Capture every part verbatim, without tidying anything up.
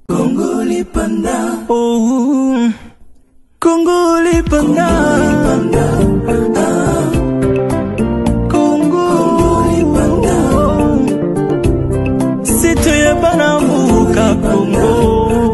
Congolais panda, oh, Congolais panda, ah, Congolais panda, c'est toi Banambuka Congo.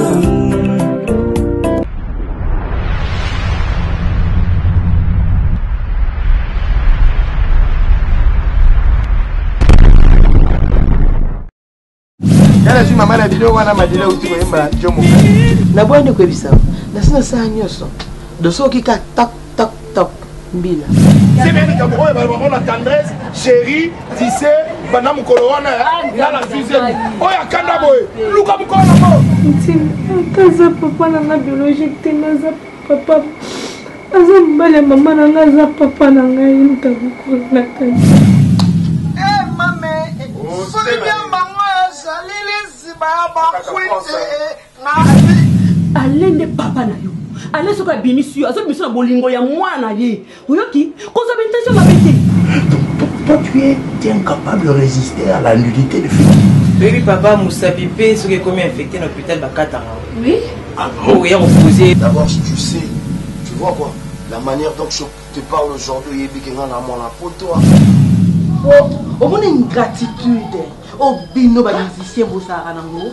Yala si mama na video wana madile uti ko yemba jomo. Na bwani ko bisa. Na sina sa nyoso. Doso kika tak tak tak mbila. C'est bien que vous avez la tendresse, chérie, tissé, banam kolowana, yala fusée. Oya kanda boy. Luka mukona mo. Kaza papa na biologique tenaza papa. Aza mbale mama na ngaza papa na ngai ntabukola tani. Eh mame, soli bien maman, salili sibaba kwite na alende papa na yo. Allez sur la bénissure, à ce que bolingo ya mwana ye. Oyoki, qu'on sa intention ma bête. Toi tu es, tu es incapable de résister à la nudité de fille. Oui, papa Moussa Pipé, ce qui est commis infecté dans l'hôpital Bakata. Oui. Ah bon? Oui, reposé. D'abord, si tu sais, tu vois quoi, la manière dont je te parle aujourd'hui, il y a un amour pour toi. Oh, au moins une gratitude. Oh, bino ba musicien bo sara nango.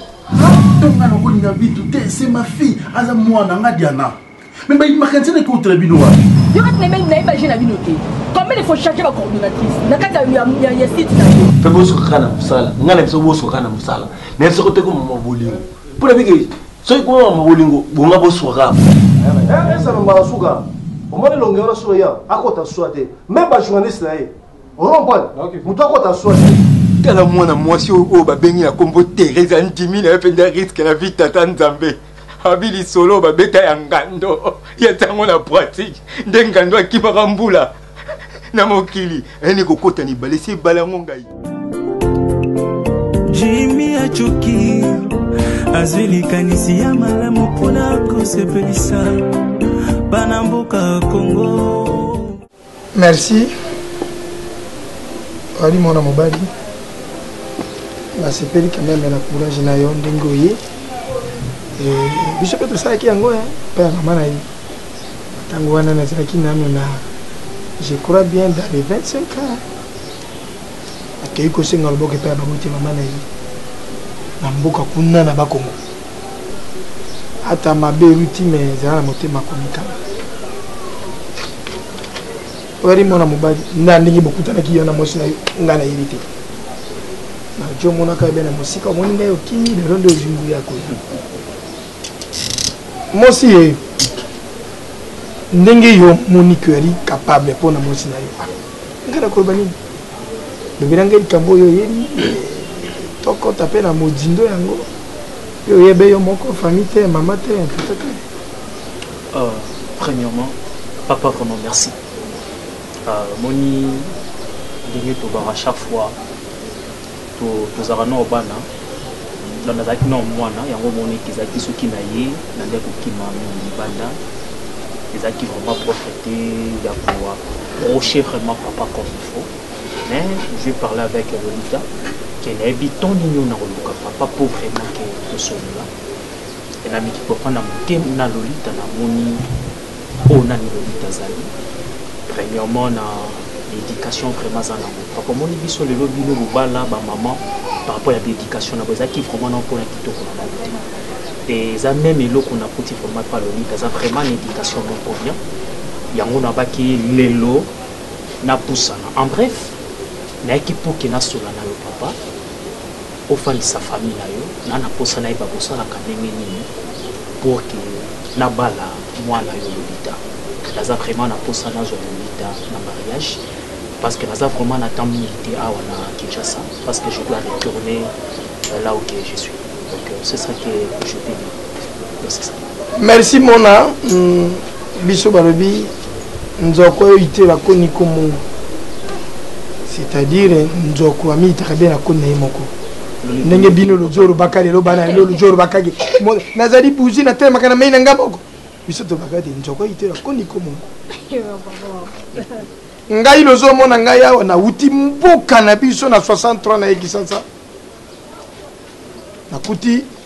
C'est ma fille, Aza moi nanga Diana. Mais bah il m'a cassé les contre bino. Yo kat même na imagine la binoté. Combien il faut changer ma coordonnatrice. Na kata ya ya site na yo. Pe boso kana musala. Ngala biso boso kana musala. Na biso kote ko mo bolingo. Pour bike so ko mo bolingo bonga boso ka. Eh, ça me m'a souga. Au moins le ngera so ya, akota soate. Même ba journaliste là. On rompa. Muto akota soate. Kala mwana mwasi o ba bengi na kombo Teresa Ndimi na penda risque la vie tata Nzambe. Abili solo ba beta ya ngando. Ya tango na pratique. Ndengando akibaka mbula. Na mokili. Eni kokota ni balesi balango ngai. Jimmy Achoki azwili kanisi ya malamu pona kosepelisa Banambuka Congo. Merci. Ali mona mobali. C'est quand même la courage na yo ndengoye et biso peut ça qui yango hein père maman na tango wana na zaki na na je crois bien dans les vingt-cinq ans akei ko singa loboke père na muti maman na na mboka kuna na bakongo ata mabe ruti mais za na motema komika wari mona mobali na ndingi bokutana ki yo na mosi na ngana irite. Je suis un peu de musique, je suis un peu de moi aussi, je suis capable de faire musique. Je suis capable de faire musique. Je suis premièrement, papa, vraiment merci. Moni, à chaque fois. Tozara no bana dans la zaki no mwana yango moni kizaki soki na ye na ndeko kima banda ezaki vraiment profiter ya pouvoir rocher vraiment papa comme il faut mais je vais parler avec Lolita qui est habitant nino na Lolita papa pour vraiment que to sola et na miki papa na mutem na Lolita na moni ona ni Lolita zali premièrement na l'éducation vraiment en amour. Papa mon biso le lobby no bala ba maman par rapport à l'éducation na boza qui vraiment non pour la kitoko na beauté. Et ça même eloko na kuti vraiment pas le lit, ça vraiment l'éducation non pour bien. Yango na ba ki lelo na pusana. En bref, na ekipo ke na sola na le papa au fin de sa famille na yo, na na posana e ba posana kanenge nini pour que na bala mwana yo lolita. Ça vraiment na posana zo lolita na mariage. Parce que Naza vraiment n'attend milité à Kinshasa parce que je dois retourner là où je suis. Donc c'est ça que je peux dire. C'est ça. Merci Mona. Biso Balobi, nous avons été la Koniko Mongo. C'est-à-dire, nous avons mis très bien la Koniko. Nenge bino lo zoro bakari lo bana lo zoro bakagi. Nazali buzi na tema kana maina ngaboko. Biso to bakati nous avons été la Koniko Mongo. Ngai lozo mona ngai awa na uti mboka na biso na soixante-trois na ekisasa na kuti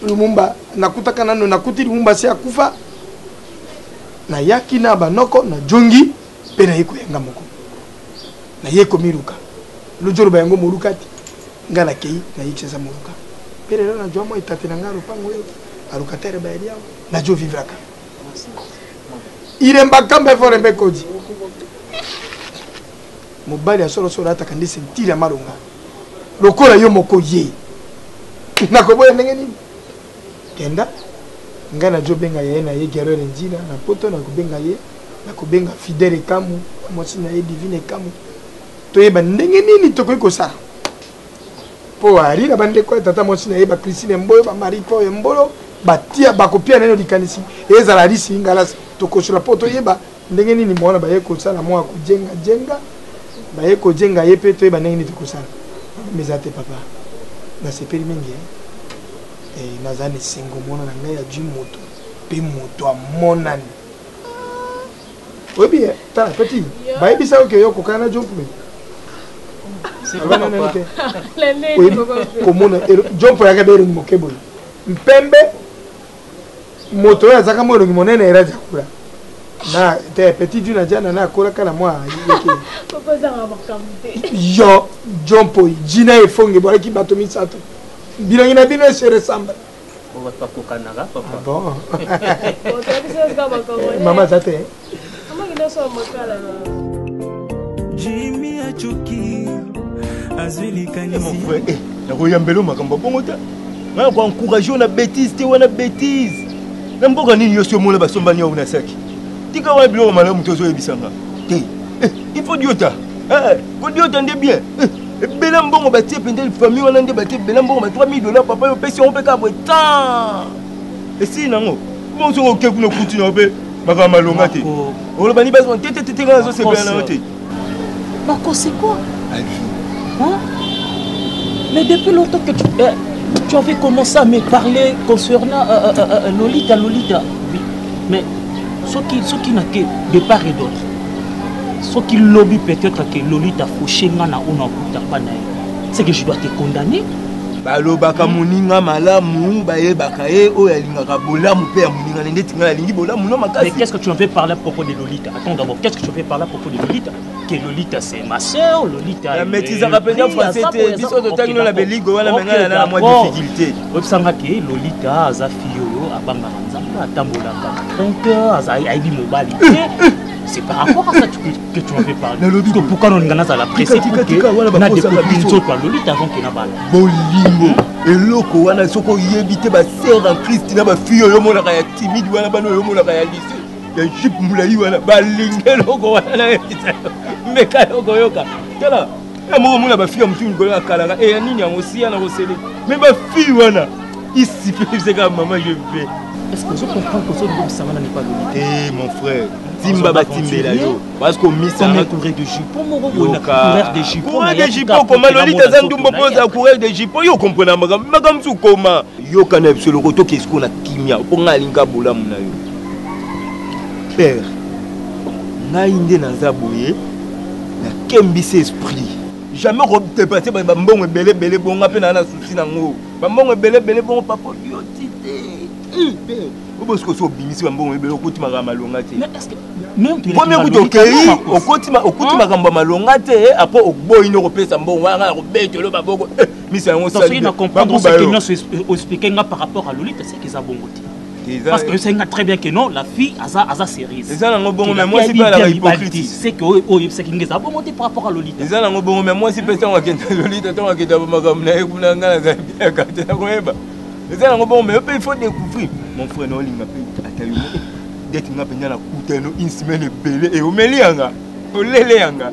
Lumumba nakutaka nano nakuti Lumumba si akufa na yaki na banoko na jongi pe na yeko yanga moko na yeko miruka lujoro ba yango muruka ti ngala kei na yikisa muruka pe lelo na jomo itate na ngaro pango yo aruka tere ba elia na jo vivraka iremba kamba fore mbe koji mobali ya solo solo ataka ndi sentire amalonga lokola yo moko ye nakoboya ndenge nini kenda ngana jo benga ye na ye guerrero njina na poto na kubenga ye na kubenga fidèle kamu mwasi na ye divine kamu to yeba ndenge nini tokoki kosala po ari na bande ko tata mwasi na ye ba Christine Mboyo ba Marie Paul Mbolo batia bakopia neno likanisi ezala risi ngala tokosula po to yeba ndenge nini mwana ba ye kosala mwa kujenga jenga ba ye ko jenga ye pe to yeba ndenge nini tokosala mezate papa na sepeli mingi eh nazani singo mona na ngai ya ju moto pe moto amonani obi ta petit ba bisa o ke yo kokana jompu c'est pas papa komona jompu ya kabere mokebo mpembe moto ya zaka mo monene era jakula na te petit du na jana na kola kana mwa yeke papa za makamte yo jompo jina efonge bora ki bato misato bilangi na bino se ressemble on va pas kokanaga papa bon on t'a dit ça kama kama mama zate mama kina so makala Jimmy achuki azwili kanisi mon frère eh na koyambelo makambo bongo ta na ko encourager na bêtise te wana bêtise na mboka nini yo sio mona basombani yo na saki tika wa bilo malamu tozo ebisanga te il faut diota eh ko diota ndé bien bela mbongo batie pendel famille wana ndé batie bela mbongo ba trois mille dollars papa yo pesi on peut ka tant et si nango bon so ko keku no continue be baka malonga te o lo bani baso te te te te ngazo se bela te Marco c'est quoi hein mais depuis longtemps que tu eh, tu avais commencé à me parler concernant euh, euh, euh, Lolita Lolita oui mais ce qui ce qui n'a que de part et d'autre ce qui lobby peut-être que Lolita fauché ngana ona kuta pana c'est que je dois te condamner balobaka moninga malamu bayebaka ye oyo alingaka bolamu pe ya moninga nde tinga alingi bolamu no makasi. Mais qu'est-ce que tu en fais parler à propos de Lolita? Attends d'abord, qu'est-ce que tu en fais parler à propos de Lolita? Que Lolita c'est ma soeur, Lolita. La maîtrise à rappeler en français c'était biso de tango la beligo wala menga na moi difficulté. Obsanga ke Lolita aza fiyo abanga nzamba atambolaka trompeur aza aibi mobali. C'est par rapport à ça que tu en fais parler. Parce que pourquoi on a la presse que na des copines sur toi Lolita avant que na bala. Bolingo eloko wana soko yebite ba sœur en Christ na ba fiyo yo mona ya timide wana bano yo mona ya lycée. Ya jip mulai wana balingelo ko wana meka yoko yoka. Tala ya mo mona ba fiyo mtu ngolo akalanga e nini ya mosia na kosele. Mais ba fiyo wana ici c'est comme maman je vais. Est-ce que je comprends que ce que ça n'est pas Lolita? Eh mon frère Timba Batimbela yo parce que misa na courir de jupon mon courir de jupon courir de jupon comment Lolita Zandumbo pose à courir de jupon yo comprendre magam magam su comment yo kana absolu ko to qu'est-ce qu'on a kimia po ngalinga bolamu na yo père na inde na zaboye na kembise esprit jamais redépasser ba mbongo belé belé bonga pe na na souci nango ba mbongo belé belé bongo papa yo tité père parce que so bimisi ba mbongo belé ko tima malonga te mais est-ce que même tu premier coup de kei okotima okotima kamba malonga te après oboyi no kopesa mbongo wana robete lo baboko misi yango ça c'est na comprendre ce que nous expliquer par rapport à Lolita c'est qu'ils a bongo te parce que c'est très bien que non la fille aza aza sérieuse c'est ça nango bongo mais moi c'est pas la hypocrisie c'est que oh c'est qu'ils a bongo te par rapport à Lolita c'est ça nango bongo mais moi c'est pas ça on va kenta Lolita to va kenta magam na ekuna ngana za bien kata na koeba c'est ça nango bongo mais il faut découvrir mon frère no linga pe atayo d'être nga penya na kuteno une semaine belé et omeli yanga olele yanga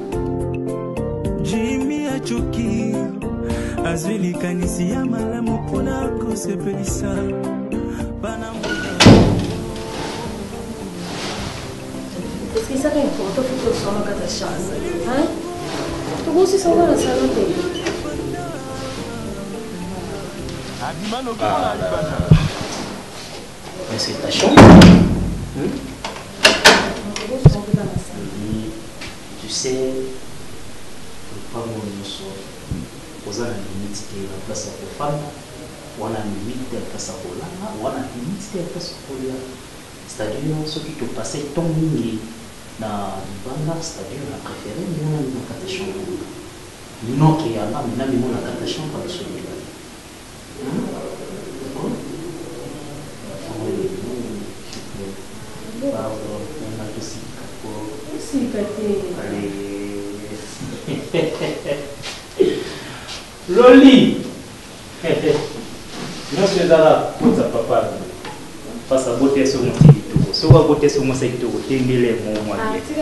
Jimmy achuki azwili kanisi ya malamu pona kosepelisa bana est-ce que ça va une photo photo sur la carte chance hein tu vois si ça va la salon mais c'est ta chambre. Hmm? Tu sais, pas mon notion, posant la limite qui est la place à la femme, wana limite te apesa kolala wana limite te apesa kolia c'est-à-dire soki topase temps mingi na libanda c'est-à-dire na préféré mina na kata chambre lino ke yanga mina mimo na kata chambre biso mibale pardon na tosika po sika te Loli nyonso ezala koza papa face à beauté sur mon kitoko soka beauté sur mon kitoko tengele mo mwa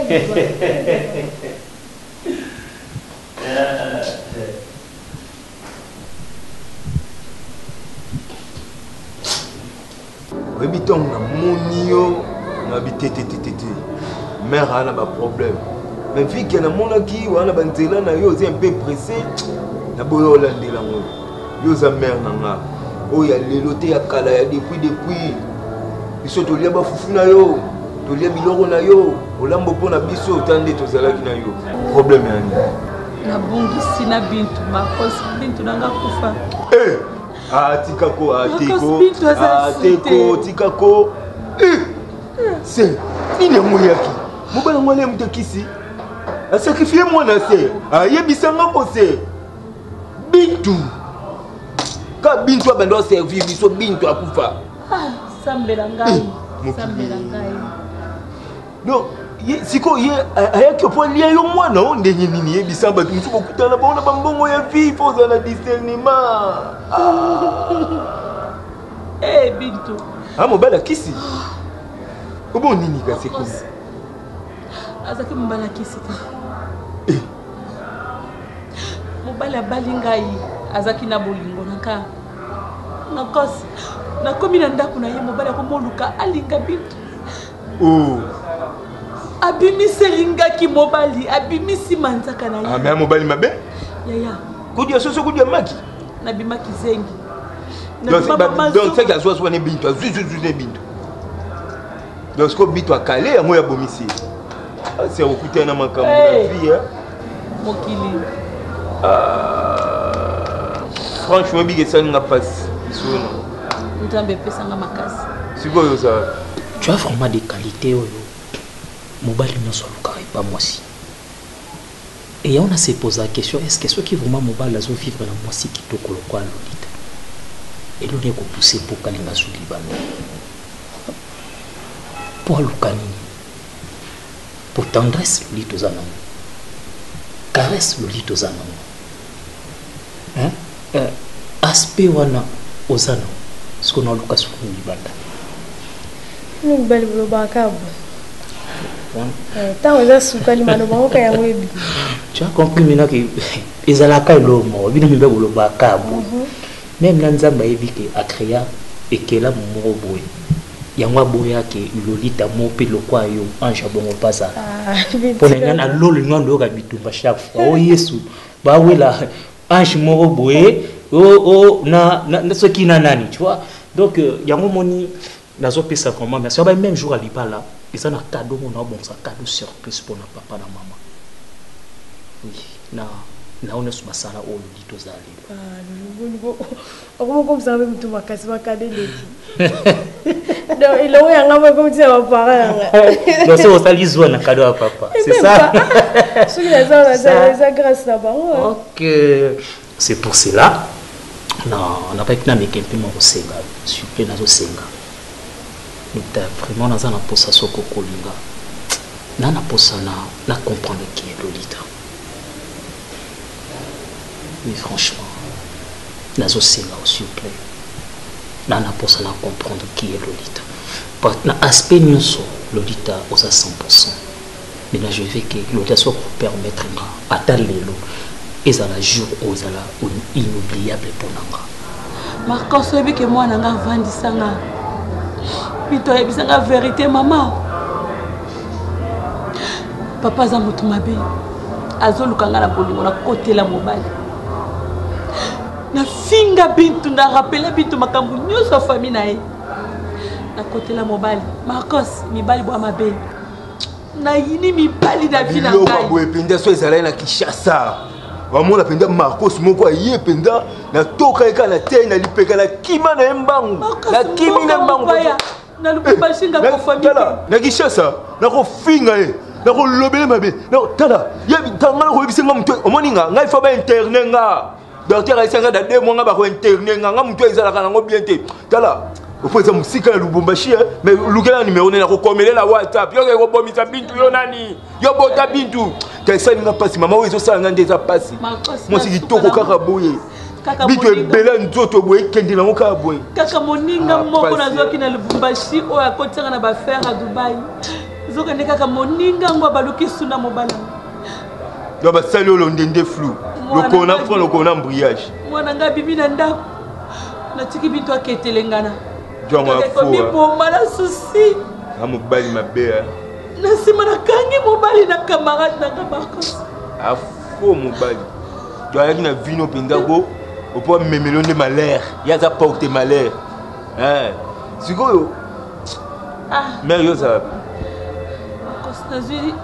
oyebi ntongo namoni yo nabi tetetetete mare ana baproblème mais vike namonaki wana banzela na yo oza un peu pressé naboya olandela yango yo oza mare na nga oyo ya lelo te ya kala ya depuis depuis biso tolia bafufu na yo tolia biloko na yo olambo mpo na biso ota nde tozalaki na yo problème yani nabongisi na bintu makosi bintu nanga kufa atikako ateko ateko tikako se nini yango yaki mobala ngo ale mutekisi asakrifie mwana se ayebisanga ko se bintu ka bintu abando aservir biso bintu akufa sambela ngai sambela ngai no siko ye ayaki po lia yo mwana o ndenge nini yebisa bato musu kokutana baona bambongo ya vie poza na discernement eh bintu ah mobala kisi obo nini kasi ko azaki mobala kisi te mobala bali ngai azaki na bolingo naka nakosi nakomi na ndako na ye mobala komoluka alinga bintu oh abimisi elingaki mobali abimisi manzaka na ye ah mais mobali mabe yaya kudia soso kudia maki nabimaki zengi donc c'est que azwa zwa ne bintu azwi zwi ne bintu donc ko bintu akale yango ya bomisi c'est okutana na makambo na vie mokili ah franchement bige ça nga passe sono ntambe pesanga makasi sikoyo ça tu as vraiment des qualités oyo mobali nyonso alukaka epa mwasi et on a se posé la question est-ce que ceux qui vraiment mobali azo vivre na mwasi kitoko lokwa lolita eloni ekopousse mpo kalinga zuli bano mpo aluka nini po tendresse loli toza nango caresse loli toza nango aspect wana oza nango siko naluka soko libanda mobali bolobaka bo ntango eza sukali maloba oka yango ebi tu as compris maintenant que ezalaka elomo bino mbe bolobaka bo même na nzambe ayebi ke akrea ekela moko boye yango aboyaki lolita mo mpe lokwa yo ange abongo mpasa mpona nga na lolo nga ndoyoka bitumba chaque fois o yesu bawela ange moko boye soki na nani tu vois donc yango moni nazopesa vraiment merci aba même jour alibala eza na cadeau mona obongisa cadeau surprise mpona papa na mama oui na naona so basala oyo lito zali okomokomisa mpe mutu makasi makade leki donc ilongo yanga mpe komisa bapara yanga donc c'est osali zwa na cadeau ya papa c'est ça soki naza eza grâce na bango ok c'est pour cela non na pas na meke mpe moko senga suple nazosenga nita vraiment naza na posa soko kolinga na na posa na na comprendre qui est Lolita. Mais franchement, nazo senga s'il vous plaît. Na na posa na comprendre qui est Lolita. Par na aspect nyonso Lolita aux à cent pour cent. Mais là je veux que Lolita soit permettre à talelo et ça la jour aux ala inoubliable pour nanga. Marcos webi que moi nanga vandi sanga. Pito ebisanga vérité maman. Papa za mutu mabe. Azolukanga na bolingo na côté la mobile. Na finga bintu na rappela bintu makambu nyoso famille na ye. Na côté la mobile. Marcos mibali bwa mabe. Na yini mibali na vie na ngai. Lo babwe pinda so ezala na Kinshasa. wamona penda Marcos moko aye penda na toka eka na te na lipeka na kima na embangu na kimi na embangu na Lubumbashi nga ko famille tala na Kishasa na ko finga e na ko lobele mabe na tala ye tanga ko bisenga mtu omoni nga ngai fa ba interne nga docteur asenga da deux mois nga ba ko interne nga nga mtu ezala kana ngo bien te tala opoza musika ya Lubumbashi mais lukela numéro na ko komelela WhatsApp yo ko bomisa bintu yo nani yo bota bintu kaisa nga pasi mama wezo sala nga ndeza pasi moi si kitoko kaka boye bitu ebela nzoto boye kendi na moka boye kaka moninga moko nazoki na Lubumbashi oyo akotanga na ba faire à Dubai zoka ne kaka moninga ngwa baluki suna mobala do ba sali olondende flou lokona fond lokona embrayage mwana nga bibi na ndako natiki bitu aketelengana jonga fo biboma na souci amobali mabe nasima nakangi mobali na camarade nanga Marcos afo mobali jo ayaki na vino penda ko opo memelo nde malheur yaza porte malheur hein sikoyo ah mère yo ça Nazwi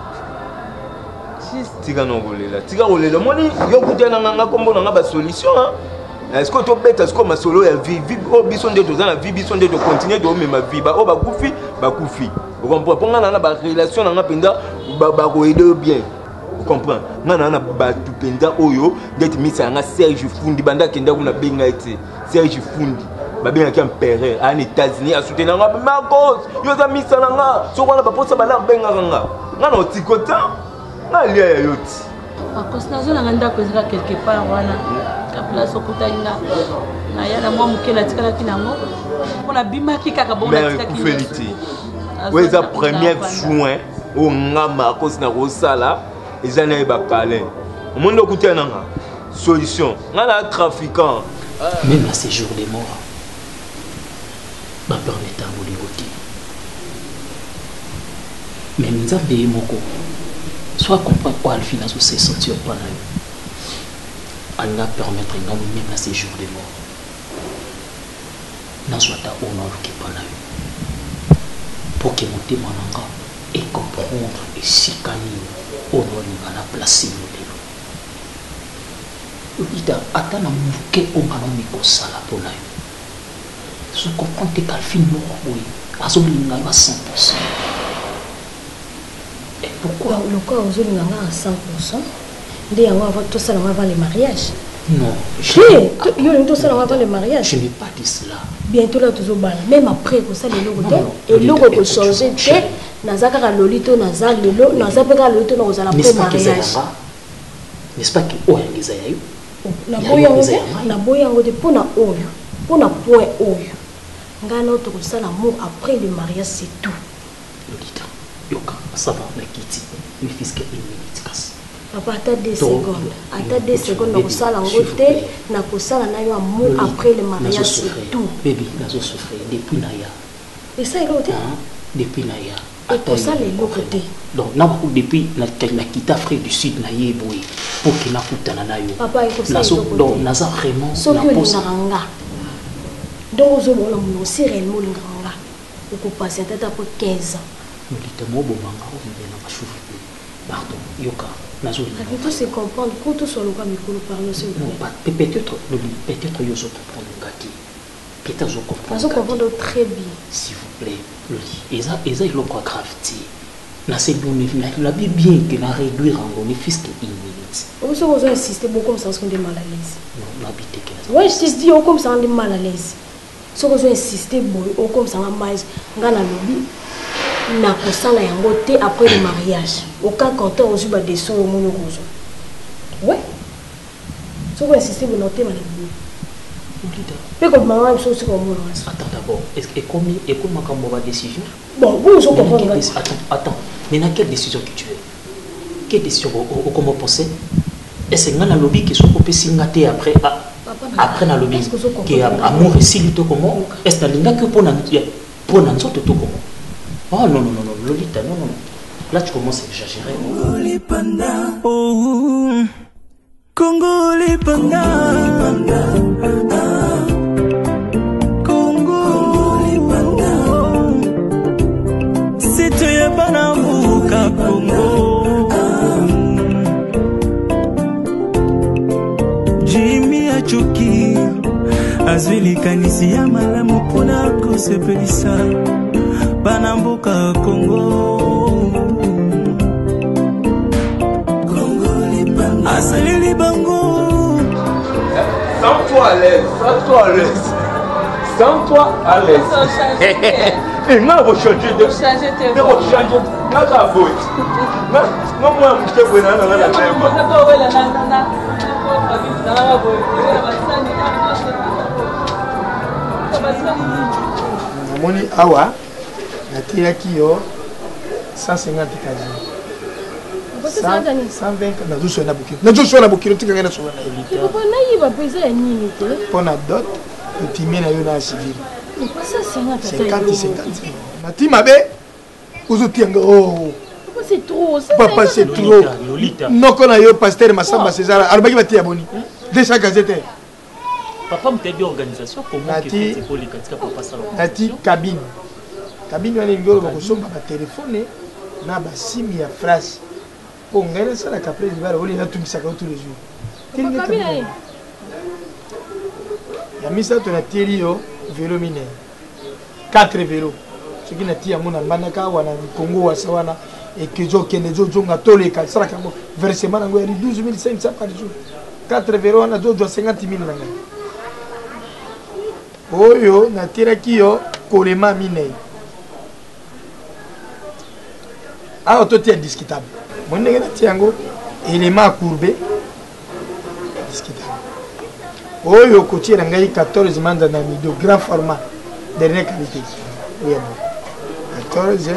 tika nokolela tika kolela moni yo kutana nganga kombo nanga ba solution hein est-ce que to beta est-ce que ma solo ya vie vie o biso nde tozana vie biso nde to continuer de même ma vie ba o ba kufi ba kufi vous comprenez pour ngana na ba relation nanga penda ba ba ko aider bien vous comprenez ngana na ba tu penda oyo ndeti misa nga Serge Fundi banda kenda kuna benga ete Serge Fundi babenga ki empereur en États-Unis a soutenir nga Marcos yo za misa nga so kwana ba posa bala benga nga ngana otikota ngalia ya yoti Marcos nazo na nganda kozeka quelque part wana ka place okutanga na yana mwa mukela tikala kinango ona bimaki kaka bona tikaki kufeliti weza premier soin o nga Marcos na rosala ezana ba palais au monde okutana nga solution ngana trafiquant même à ces jours de mort ba permettre à Bolivoti mais nzambe moko soit comprendre quoi Alphine a se sentir pas là elle va permettre non même à ces jours de mort n'a soit à honneur qui pas là pour que mon témoignage et comprendre et sikani honneur à la place nous ida atana muke o manomi ko sala pour là je comprends que Alphine mort oui azolinga à cent pour cent. Et pourquoi le corps aux zones à cent pour cent dès avoir tout ça avant le mariage? Non. Je n'ai tout ça avant le mariage. Je n'ai pas dit cela. Bientôt là toujours bal. Même après que ça les logo et logo peut changer. Nazaka ka lolito nazak lelo nazaka ka lolito na ozala pour mariage. N'est-ce pas que oyangeza yayo? Na boyango na boyango de pona oyo. Pona point oyo. Ngana to ko ça l'amour après le mariage c'est tout. Lolita. Yoka, ça va, mais Kitty, mes fils qui une minute casse. Papa, attends deux secondes. Attends deux secondes, na kosala ngote, na kosala na yo amour après le mariage, c'est tout. Bébé, nazo souffrir depuis Naya. Et ça, il est depuis Naya. Et pour ça, il est côté. Donc, depuis na kita Afrique du Sud, na yeboui, pour qu'il n'a pas de nayo. Papa, il faut ça. Donc, naza vraiment. Ce que nous avons donc, nous avons aussi réellement le grand. Vous pouvez passer peut-être après quinze ans. Nous disons que nous avons pardon, Yoka, nous avons tout se comprendre, tout sur le cas, mais nous parlons aussi. Peut-être, peut-être, nous allons comprendre Gati. Peut-être, nous comprendre. Nous comprendre très bien. S'il vous plaît, Loli. Et ça, et ça, il y a quoi gravité. Na c'est bon, la vie bien que na réduire en bon fils que une minute. Vous avez insisté beaucoup comme ça, parce qu'on est mal à l'aise. Non, l'habité que là. Oui, je te dis, comme ça, on est mal à l'aise. Si vous avez insisté beaucoup comme ça, on a mal na kosala yango te après le mariage aucun compteur aussi ba dessus au monde rose ouais so vous insistez vous notez madame mais comme maman il faut aussi comme moi attends d'abord est-ce que comme et comment quand va décision bon vous je comprends attends attends mais dans quelle décision que tu veux quelle décision au comment penser est-ce que na lobby qui sont copé singaté après après na lobby qui amour ici lito comment est-ce que linga que pour na pour na nzoto to comment. Oh non, non, non, non, Lolita, non, non. Là, tu commences à exagérer. Congo Panda. Oh, Congo les Panda. Ah, Congo les Panda. C'est toi, Banamuka, Congo. azwi likanisi ya malamu mpona kosepelisa bana mboka Kongo. Asaleli bango. Sens-toi à l'aise, sens-toi à l'aise. Sens-toi à l'aise. Et moi, je vais changer de... Je vais changer de... Là, ça va. Non, moi, je vais vous donner la tête. Moni awa, na tiraki yo cent cinquante kaji. cent vingt na zo na bukiro. Na zo na bukiro tika ngena so na elite. Ko na yiba pesa ya nini te? Pona dot, otimie na yo na civil. Ni pesa cinquante cinquante cinquante. Na tima be uzo tianga oh. C'est trop, c'est Papa c'est trop. Non qu'on a yo pasteur Massamba César, albaki bati aboni. deux cents gazettes. Papa me dit organisation comment que c'est pour les katika papa salon. Nati cabine. Cabine wana ngolo ba kosomba ba téléphone na ba sim ya flash. Pour ngana sala kapre di bala oli na tumisaka tous les jours. Papa cabine. Ya misa to na tiri yo vélo mine. quatre vélos. Ce qui na tia mona manaka wana Congo wasa wana et que zo kende zo zonga tole ka sala ka versement ngo ya douze mille cinq cents par jour. quatre vélos wana zo zo cinquante mille nanga. Oyo na tiraki yo kolema minei. Ah, tout est indiscutable. Mon nègre na tiango élément courbé discutable. Oyo kotiera ngai quatorze manda na mido grand format dernière qualité. Oui, quatorze.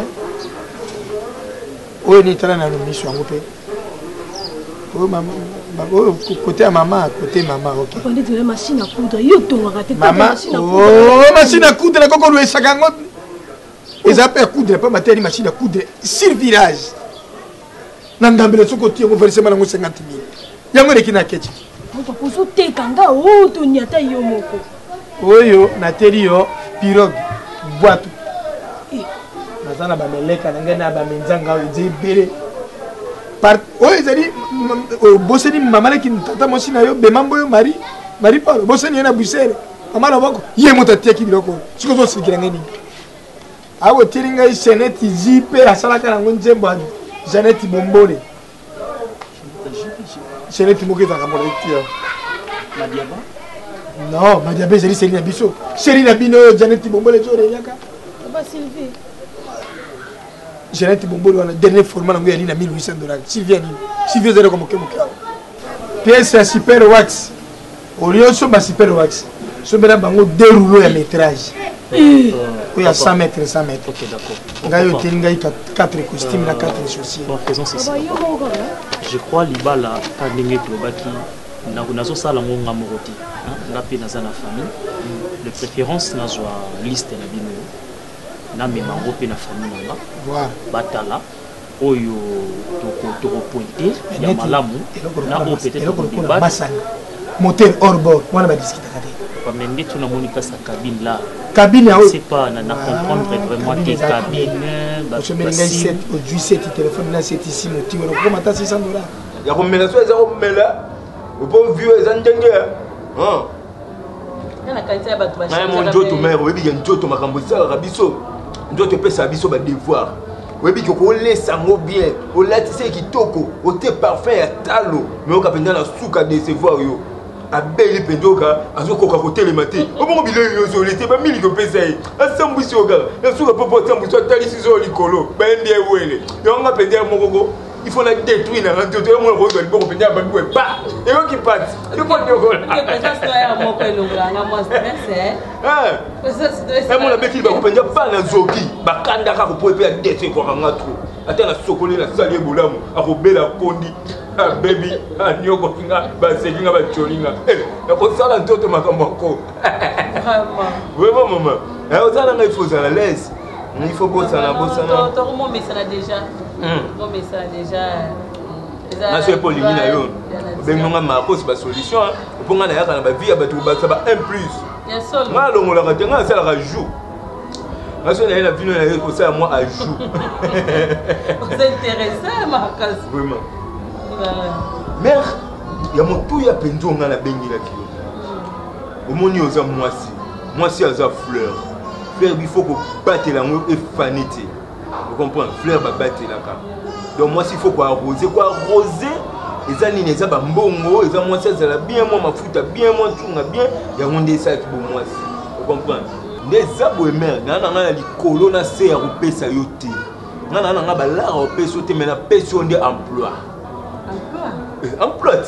Oyo ni tala na miso yango pe. Oyo maman, oyo côté à maman, côté maman, OK. Quand tu as machine à coudre, yo tonga te maman. Oh, machine à coudre na koko le sakango. Ils appellent coudre pas matériel machine à coudre sur virage. Nandambele soko tie ko versement na cinquante mille. Yango le kina kechi. Papa poso te kanga o to nyata yo moko. Oyo na terio pirogue boîte. Mazana ba meleka na ngena ba menzanga o debere. Par oyo zali boseni mama le kin tata mosi na yo be mambo yo mari mari pa boseni na busere. Mama na bako ye motati ki biloko. Siko zo sikira ngeni. Awo tiringa iseneti zipe asalaka na ngonjembo Jeannette Bombole. Jeannette Moketa Kamoreti. Madiaba? Non, Madiaba c'est Céline Bisso. Céline Bino, Jeannette Bombole Zore Yaka. Papa Sylvie. Jeannette Bombole on a dernier format na ngeli na mille huit cents dollars. Sylvie ni. Sylvie zero comme kemuka. Pièce à super wax. Au lieu so ba super wax. So bela bango deux rouleaux ya métrage. Il y a cent mètres, cent mètres. Ok, d'accord. Il y a quatre costumes, euh, quatre chaussures. Bon, faisons ceci. Je crois que Libala, nazo sala ngonga moroti. Ngapi naza na famille. De préférence nazo liste na bino. Na mema ngope na famille nanga. Voilà. Batala oyo toko toko pointer ya malamu na o peut-être ko batala. Moteur hors bord, on va discuter avec. Mais tu n'as pas sa cabine là. Cabine, c'est pas, on a comprendre vraiment tes cabines. Je me sept au sept téléphone là, c'est ici, mon petit. On va mettre six cents dollars. Il y a combien de choses à remettre là? Vous pouvez vivre les endingues. Hein? Il y a la qualité de battre. Mon Dieu, tu mets, oui, il y a un Dieu, tu m'as remboursé à Rabisso. Dieu te paie sa bisso, va devoir. Oui, puis qu'on laisse ça bien. On l'a tissé qui toko, au thé parfum à talo. Mais on a besoin de souka décevoir yo. A belle pendoka azo koka ko télématé omo bilé yo zo l'été ba mili ko pesa yi asambu si oga na suka popo tambu so tali si zo likolo ba ndie wele yo nga pendia mokoko il faut la détruire na radio to mo ko ko ko pendia ba duwe pa e yo ki pat yo ko yo ko que pesa so ya moko elonga nga mo stress eh ah pesa stress e mo la beki ba ko pendia pa na zoki ba kanda ka ko po pe détruire ko nga tro ata na sokoli na sali ebolamu akobela kondi ah baby ah nyoko kinga ba sekinga ba cholinga eh na ko sala ntoto makambo ko vraiment vraiment maman eh ozala ngai faut à l'aise il faut bosser na bosser na to mo mesala déjà mo mesala déjà na c'est pour limina yo benga ma cause ba solution pour nga na yaka na ba vie ba tu ba ça ba un plus bien sûr nga longo la katenga ça la joue na so na la vie na ko ça moi à joue vous intéressé Marcus vraiment mère ya motu ya penzo nga na bengi la kio omoni oza mwasi mwasi aza fleur fleur il faut que batela ngo efanete vous comprenez fleur ba batelaka donc mwasi il faut quoi arroser quoi arroser eza nini eza ba mbongo eza mwasi azala bien moi mafuta bien moi tunga bien ya ngonde ça ki bo mwasi vous comprenez ndeza bo emer ngana ngana likolo na se ya kopesa yo te ngana ngana ba la kopesa yo te mais na pesa yo nde emploi emploi emploi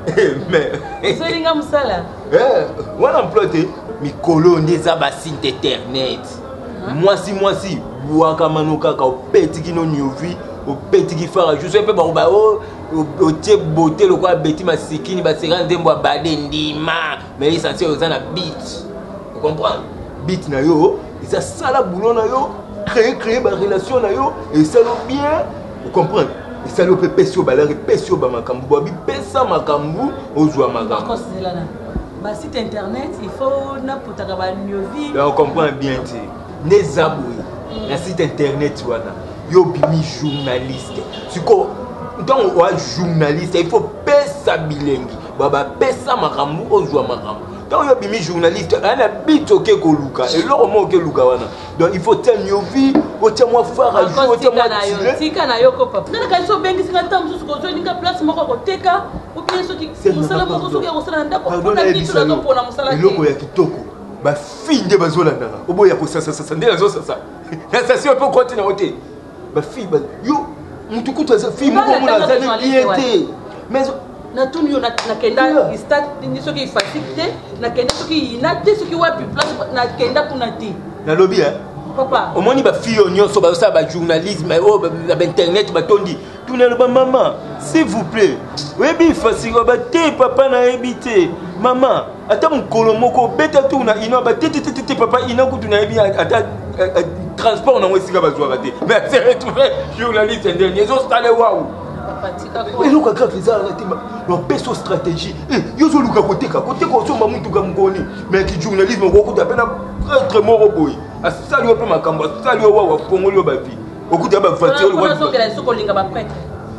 mais solinga musala eh wana emploi te mikolo ndeza ba site internet mwasi mwasi bwaka manoka ka opeti kino nyovi opeti ki fara juste pe ba ba o otie beauté le quoi beti masikini ba sera ndembo abade ndima mais essentiel aux na beat vous comprenez beat na yo ça sala boulot na yo créer créer ba relation na yo et ça lo bien vous comprenez et ça lo pe pesio ba la pesio ba makambu ba bi pesa makambu ozwa makambu ba site internet il faut na potaka ba nyovi on comprend bien ti nezabou la site internet wana yo bimi journaliste siko donc wa journaliste il faut pesa bilengi baba pesa makambu ozwa makambu donc yo bimi journaliste ana bitoke ko luka et loro mo ke luka wana donc il faut tenir vie o tia moi fara jour o tia moi tika na yo ko papa na ka so bengi sika tam so ko zo ninga place moko ko teka o bien so ki musala moko so ke ko sala ndako pona bitu la to pona musala ki loko ya kitoko ba fille nde bazolanda obo ya ko sasa sasa nde azo sasa na sasa peut continuer oté ba fille ba yo mutukutu za fille moko mona zali piété mais na tuni yo na kenda start ni soki facilité na kenda soki na te soki wa place na kenda kuna ti na lobby hein papa omoni ba fille nyonso ba sa ba journalisme o ba internet ba tondi tuna ba maman s'il vous plaît webi facile ba te papa na ebité maman ata mukolo moko beta tuna ino ba te te te papa ina kutu na ebi ata transport na wesika ba zwa raté mais c'est retrouvé journaliste dernier zo stale waou et loka grave za raté no peso stratégie eh yozo luka koteka koteka osomba muntu ka mukoni mais ki journalisme ko kuta pena très moro boy asali ope makambo asali o wawa kongoli ba vie okuta ba voiture ko so kela so ko linga ba prêtre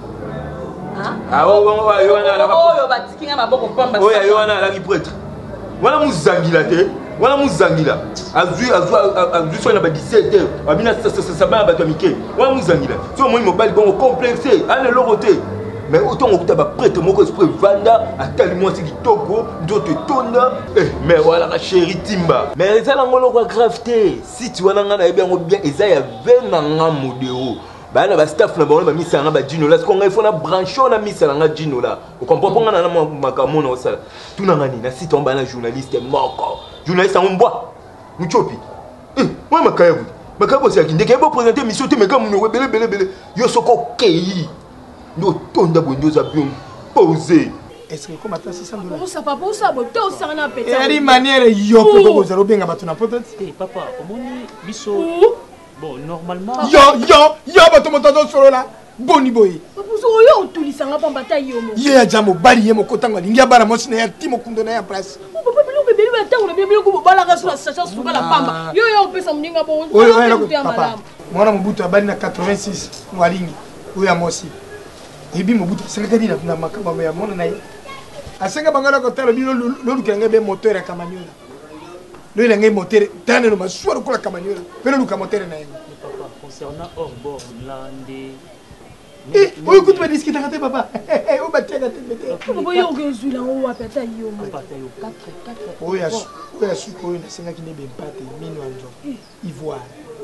ah o o yo na la o yo batikinga maboko pamba o yo na la ki prêtre wana muzangila te wana muzangila azui azui azui so na ba dix-sept heures abina ça ba ba tomike wana muzangila so moi mobile bon complexé ane loroté mais autant on ba prêtre moko esprit vanda atali moi c'est kitoko ndoto tonda eh mais voilà la chérie timba mais ça la ngolo kwa crafté si tu wana ngana bien bien eza ya vena nga modéo bana ba staff na ba misa nga ba dino là ce qu'on il faut na brancher na misa nga dino là on comprend pas ngana na makamo na osala tuna ngani na site on bana journaliste moko journaliste en bois muchopi eh moi makayabu makayabu c'est akinde kebo présenter mission te meka muno bele bele bele yo soko kei ndo tonda bondo za bien poser est-ce que comme attends six cents dollars ça papa ça bo to ça na pété et manière yo ko ko zero benga batuna potet eh papa omoni biso bon normalement yo yo yo bato motondo solo la boni boy papa so yo tulisa nga pamba ta yo mo ye ya jambo bali ye mokotanga lingia bara mosi na ya timo kundo na ya place papa bilo bebe ba ta ona bebe ko bala ga so sa so bala pamba yo yo pesa mninga bo papa mwana mobutu abali na quatre-vingt-six mwalingi oya mosi ebi mobutu sekretari na na makamba ya mona na ye asenga bangala ko tala bino lolu kenge be moteur ya kamanyola lo ile ngai moteur tane no maswaro ko la kamanyola pele lu ka moteur na ye papa concernant hors bord landé eh oyo kutu ba discuter kate papa eh o ba tega te bete papa yo ngezu la o apeta yo mo papa yo quatre quatre oya oya suko na senga ki ne be mpate mino anjo ivoire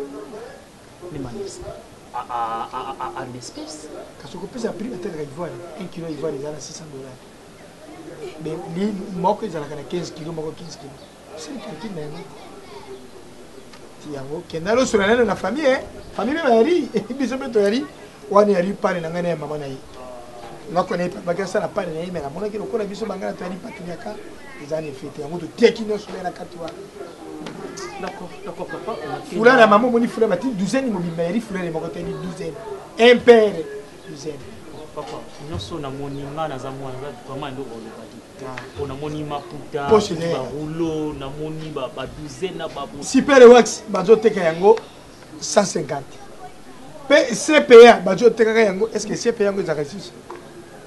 ni manis en espèces. Parce que peut prix à terre ivoire, un kilo ivoire ils ont six cents dollars. Mais les mots ils ont quinze kilos, moi quinze kilos. C'est le calcul même. Tiango, kenalo sur la la famille hein. Famille va ri, biso beto ri, wani ri pale na ngane mama na yi. Na connaît pas parce que ça la pale na yi mais la mona ki lokola biso bangana to ri patiniaka, ils ont fait yango to tekino sur la katwa. D'accord, d'accord, papa. Foulard à maman, mon frère, ma petite douzaine, mon mari, foulard, mon côté, douzaine. Un père, douzaine. Papa, nous sommes en monument, nous avons vraiment un peu on a monument puta, rouleau, na monument, ba douzaine, ba super wax, bazo teka yango cent cinquante. P C P A, bazo teka yango, est-ce que C P A yango est réussi?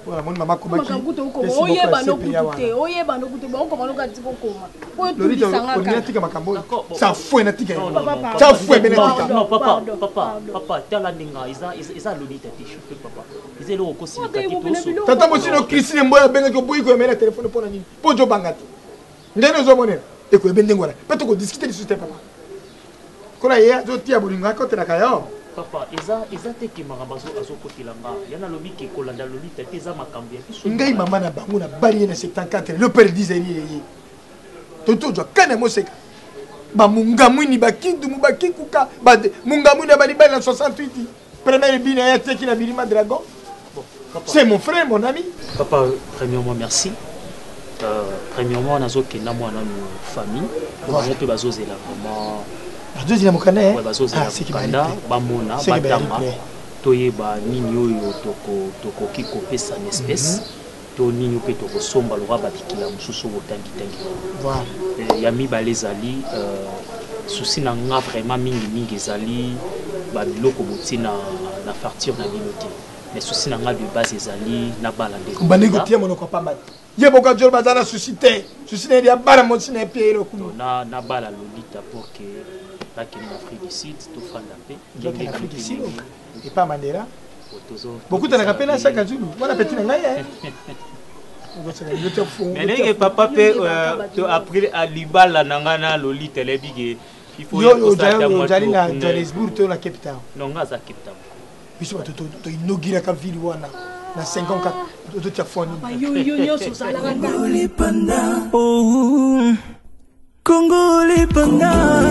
Voilà, mon maman comment qui. Oyeba no kute, oyeba no kute, bon comment no kati kokoma. Oyo tu sanga ka. Tika makambo. Ça fouet na tika. Ça fouet benetika. Non, papa, papa, papa, tala ninga, isa isa lolita ti chauffeur papa. Ils est là au kosi kati to. Tata mo sino Christine mboya benga ko boyi ko mena téléphone pona nini. Pojo bangati. Ndene zo monena. E ko bende ngora. Peto ko discuter sur papa. Kola ye zo tia bolinga ko tela kayo. Papa, isa isa te ki marabazo azo kotilanga. Yana lobi ki kolanda lolita te za makambo ya kiso. Ngai mama na bango na bali na soixante-quatorze. Le père disait yi. Toto jo kana mo seka. Ba mungamu ni bakindu mu bakikuka. Ba mungamu na bali bali na soixante-huit. Premier bina ya te ki na Bilima Dragon. C'est mon frère, mon ami. Papa, premièrement merci. Euh, premièrement, on a zoké na moi na famille. On a peu bazosé là vraiment. Bazosé la mokana. Ouais, bazosé la mokana. Ba mona, ba tama. Toye ba nini oyo toko toko kiko pesa en espèce. To nini pe toko somba lo ba bikila mususu botangi tangi. Voilà. Ya mi ba les ali euh souci na nga vraiment mingi mingi ezali ba biloko botina na facture na binoté. Mais souci na nga de base ezali na bala ndeko. Bande ko tie monoko pa mal. Ye boka jor bazana suscité. Suscité ya bara mo sina piero ku. Na na bala lolita pour que la qui en Afrique du Sud to fa la paix. Ngenge Afrique du Sud. Et pas Mandela. Beaucoup de rappels à chaque jour. Voilà petit na ngai. Mais papa peut après à libala nangana lolita lebige. Il faut yo yo jali na Johannesburg to la Cape Town. Non nga za Cape Town. Biso to to inaugura ka ville wana na cinquante-quatre to tia foni. Yo yo yo so sala nga. Congolais panda. Oh. Congolais panda.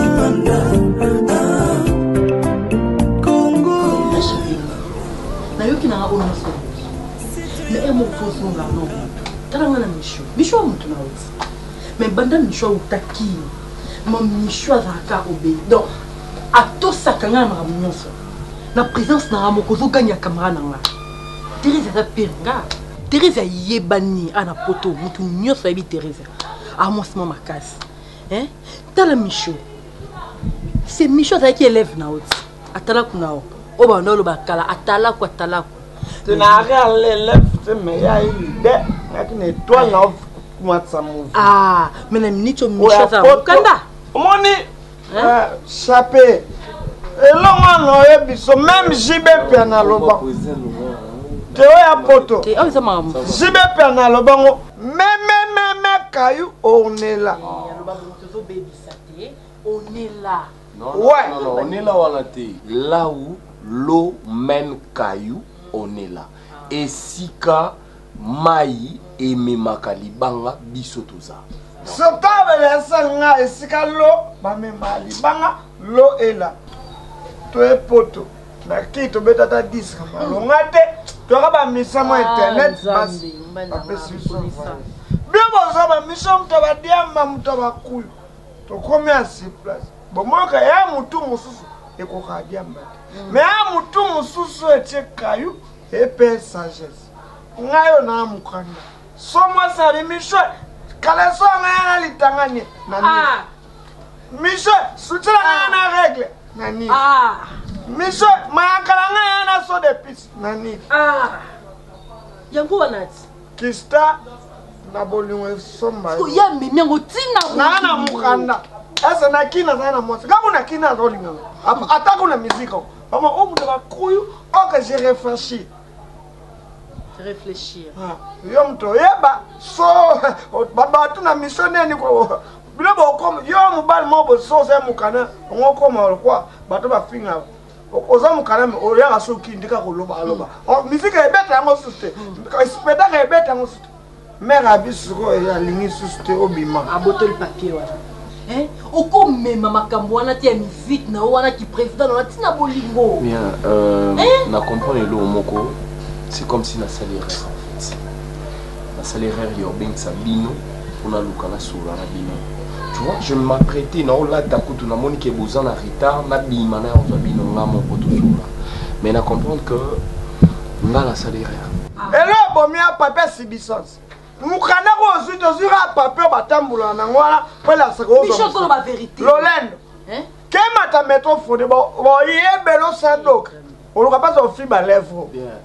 Congo. Na yo ki na ona so. Mais emo foso nga no. Tala nga na misho. Misho mutu na uti. Mais banda misho utaki. Mon misho azaka obe. Donc à tout ça kanga na mamunyoso. La présence na mokozo ganya kamera nanga. Teresa za penga. Teresa yebani ana poto mutu nyoso yebi Teresa. A moi c'est makasi. Hein? Tala Micho. C'est Micho qui élève na oti. Atala kunao. Oba ndolo bakala atala kwa atala. Tenara l'élève c'est meilleur il est. Ngakine toi na mwatsa move. Ah, mais na Micho Micho za kanda. Moni euh chapé. Et là, on a biso même J B P na loba. Te oya poto. Te oya mamu. J B P na loba ngo. Me me me me kayu on est là. On est là. Non, non, ouais. non, non, on est là où on était. Là où l'eau mène caillou, on est là. Et sika maï et memakali banga bisotoza. Sotave la sanga et sika l'eau, ba memali banga l'eau est là. Tu es poto. Na ki to beta ta dix kama lo ngate to ka ba misa mo internet bas. Bien bon ça ba misa mto ba dia mto ba kuyu. To komi à six place. Bon moi ka ya mutu mususu e ko ka dia mbate. Mais ya mutu mususu e che kayu e pe sagesse. Ngayo na mukanda. So moi ça le micho. Kala so ngana litanganye na ni. Ah. Micho, soutien na règle. Nani. Ah. Micho, mayakalanga yana so de pis. Nani. Ah. Yango wanati. Kista na bolingo somba. So ya mimi ngo tina. Na na mukanda. Asa na kina sana mosi. Kama una kina rolingo. Ataka una muzika. Mama o mundu bakuyu o que j'ai réfléchi. Réfléchir. Ah. Yo mto yeba so baba tu na missionnaire ni ko. Bila ba comme yo mobile mo bo so se mukana ngo koma kwa bato ba finga oza mukana o ya ga so ki ndika ko loba loba o misika ebeta ngo suste ka speda ka ebeta ngo suste mère abisuko ya lingi suste obima aboto le papier wa hein oko mema makambo wana ti ya musique na wana ki président na tina bolingo bien euh na comprendre le moko c'est comme si na salaire en fait na salaire yo ben sabino pour na lukala sura na bino. Tu vois, je m'apprêtais non là d'akutu na moni ke besoin na retard na bima na on bino nga mon poto sura. Mais na comprendre que nga la salaire. Et là bomi a papa sibisans. Mukana ko zu to zura papa batambula na ngwala pela sako. Micho ko ba vérité. Lolendo. Hein? Kema ta metro fode bo bo yebelo sandok. On va pas en fibre lèvres. Bien,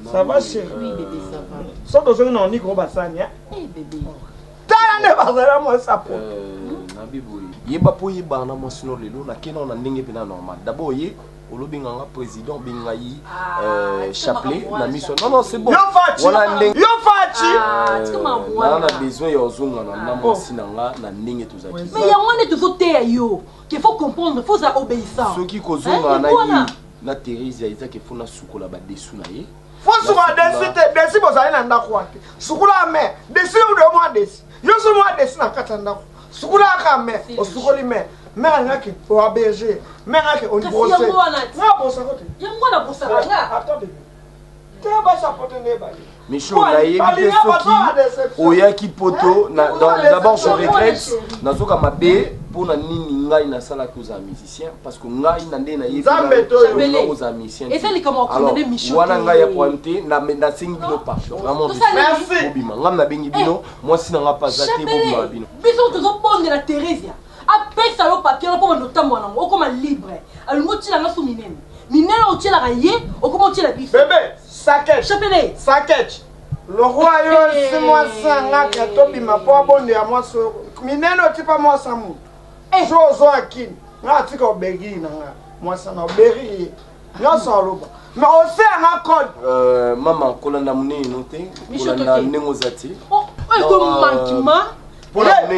Ça va chérie? Oui bébé, ça va. Sans que je n'en ai gros bassani, hein? Eh bébé. T'as un bazar moi ça pour. Nabiboy. Yeba po yeba na mo sino lelo na kena na ndenge pena normal. D'abord ye olobinga nga président bingayi euh chapelet na mission. Non non, c'est bon. Yo fachi. Yo fachi. Ah, tu comment moi? Na besoin ya ozunga na na mo sinanga na ndenge tozaki. Mais ya wana tu faut te yo. Qu'il faut comprendre, faut ça obéissant. Ce qui kozunga na yi na Thérèse ya izaki fona sukola ba desu na ye. Faut souvent dessus dessus bozali na ndako wake. Sukula me, dessus ou de moi dessus. Yo so moi dessus na kata ndako. Sukula ka me, o sukoli me. Me ngaki o A B G, me ngaki on bosse. Na bossa kote. Ya ngwana bossa nga. Attendez. Tu vas pas supporter ne ba. Michaud, na yebi soki oyaki poto na d'abord je regrette nazoka mabe pour na nini ngai na sala ko za musicien parce que ngai na ndé na yebi na za musicien. Et ça li comment condamner Michaud. Wana ngai ya pointé na na singi bino pas. Vraiment merci. Bobima ngam na bengi bino, moi si na nga pas zate bobima bino. Biso to zo bonde la Thérèse. Apesa yo papier na po notambo na ngo koma libre. Alungoti la ngasu minene. Minene o tila ka ye, o komo tila biso. Bébé, saket. Chapelet. Saket. Le roi yo c'est moi sanga ka tobi ma po bonde ya moi so. Minene o tipa moi samu. Eh, jo zo akin. Na tika obegi na nga. Moi sana oberi. Yo so loba. Mais on sait un code. Euh maman kolanda mune noté. Kolanda nengo zati. Oh, e ko manquement. Pour la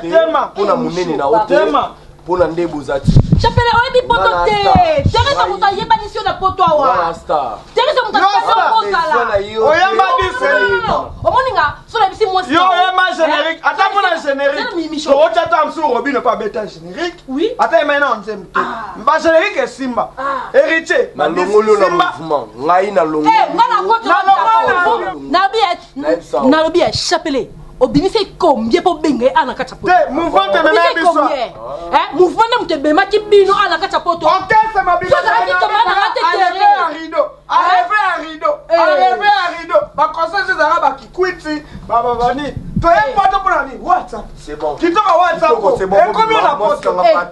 monnaie na hôtel, pour la ndebo zati. Chapelle oyebi poto te. Teresa muta yeba nisio na poto awa. Teresa muta pesa kozala. Oyamba bise. Omoninga, so la bisi moi. Yo oyamba générique. Attends pour la générique. To otata msu Robin pas beta générique. Oui. Attends maintenant on s'aime. Ba générique est Simba. Héritier. Na longolo na mouvement. Ngai na longolo. Eh, ngana koto na longolo. Na bi na lobi chapelle. Obinise combien pour benga ana kata poto. Te mouvement te mena biso. Hein, mouvement na mute ma ki bino ana kata poto. OK, c'est ma biso. Ça dit que mana rate terre. Un rideau. Arrivé un rideau. Arrivé un rideau. Ba conseil ces arabes qui quittent. Ba ba bani. To e poto pour nani? WhatsApp. C'est bon. Qui toka WhatsApp. C'est bon. Et combien la poste?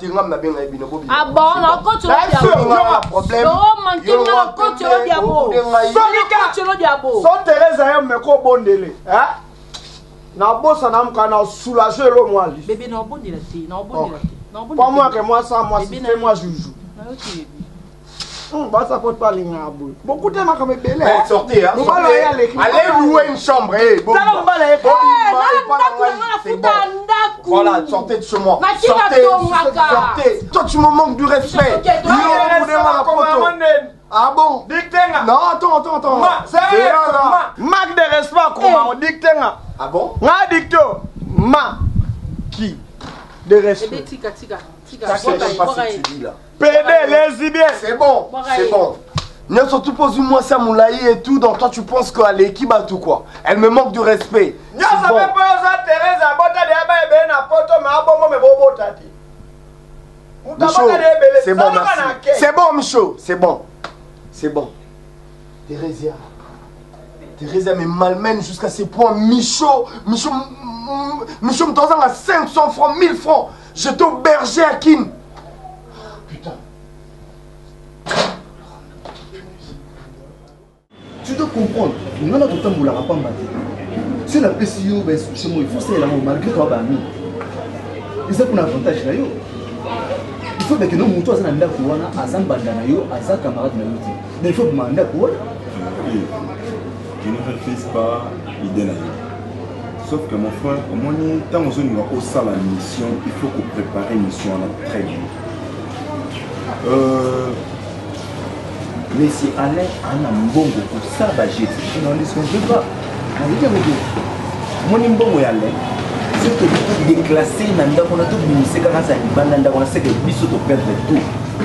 Ah bon, na koto lo diabo. Problème. Non, manqué na koto lo diabo. Sonika. Koto lo diabo. So Teresa ya me ko bondele. Hein? Na bossa na mka na soulager le moi lui. Bébé na bon la té, na bon la té. Na bon. Pas moi que moi ça moi c'est moi joujou. Na OK bébé. Hum, bah ça peut pas l'ingabou. Beaucoup de ma comme belé. Sortez hein. Allez louer une chambre eh. Bon. Ça va aller. Voilà, sortez de chez moi. Sortez. Sortez. Toi tu me manques du respect. Ah bon? Dictenga. Non, attends, attends, attends. C'est ça. Marque de respect comment dictenga. Ah bon? Nga dicto. Ma qui de respect. Tika tika. Tika. P D les bien. C'est bon. C'est bon. Ne surtout pas moi ça moulaï et tout, donc toi tu penses qu'elle est qui bat tout quoi? Elle me manque de respect. Nya ça me pose à Thérèse à bota de ba ebe na poto ma bomo me bobo tati. C'est bon, merci. C'est bon, Michaud, c'est bon. C'est bon. Thérésia. Thérésia me malmène jusqu'à ces points. Michaud, Michaud, Michaud me donne à cinq cents francs, mille francs. J'étais au berger à Kin. Putain. Tu dois comprendre. On a tout le temps pour la rapamba. Si la P C O, chez moi, il faut que ça malgré toi, Bami. Et ça pour l'avantage là. Il faut que nous montions à Nanda Kouana, à Zambandanayo, à sa camarade Naouti. Mais il faut que Manda Kouana. Je ne refuse pas l'idée là. Sauf que mon frère, au moins, tant que nous avons ça la mission, il faut qu'on prépare une mission très bien. Euh. Mais si Alain a un bon pour ça, je n'en dis pas. Mon imbongo ya Alain. C'est que tout déclassé, nanda qu'on a tout ministre quand ça libère, nanda qu'on a c'est que biso to perdre tout.